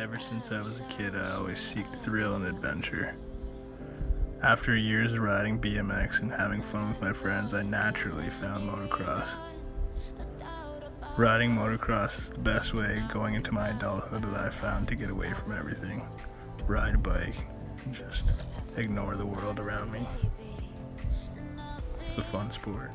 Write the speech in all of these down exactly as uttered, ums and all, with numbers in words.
Ever since I was a kid, I always seeked thrill and adventure. After years of riding B M X and having fun with my friends, I naturally found motocross. Riding motocross is the best way going into my adulthood that I found to get away from everything. Ride a bike and just ignore the world around me. It's a fun sport.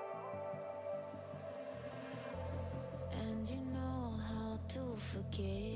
And you know how to forget.